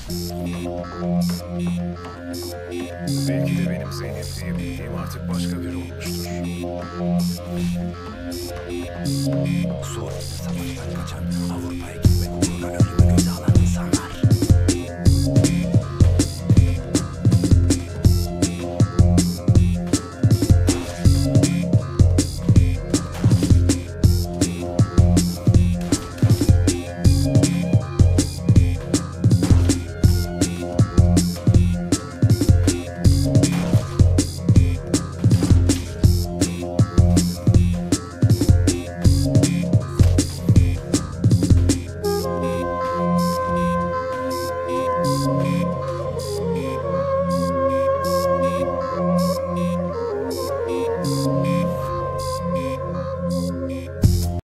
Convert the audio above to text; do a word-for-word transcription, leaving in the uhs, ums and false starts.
Belki de benim Zeynep diye bildiğim artık başka biri olmuştur. Suriye'de savaştan kaçan Avrupa'ya gitmek uğruna ölümü göze